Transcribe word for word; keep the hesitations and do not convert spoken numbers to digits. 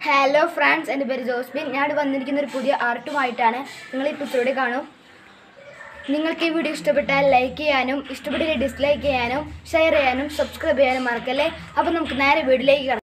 Hello friends, എൻ്റെ പേര് ജോസ്ബിൻ. ഞാൻ വന്നിരിക്കുന്ന ഒരു പുതിയ ആർട്ടുമായിട്ടാണ്. നിങ്ങൾ ഈ പിക്ചറോടെ കാണും. നിങ്ങൾക്ക് ഈ വീഡിയോ ഇഷ്ടപ്പെട്ടാൽ ലൈക്ക് ചെയ്യാനും ഇഷ്ടപ്പെട്ടില്ല ഡിസ്ലൈക്ക് ചെയ്യാനും ഷെയർ ചെയ്യാനും സബ്സ്ക്രൈബ് ചെയ്യാനും മറക്കല്ലേ. അപ്പോൾ നമുക്ക് നേരെ വീഡിയോയിലേക്ക്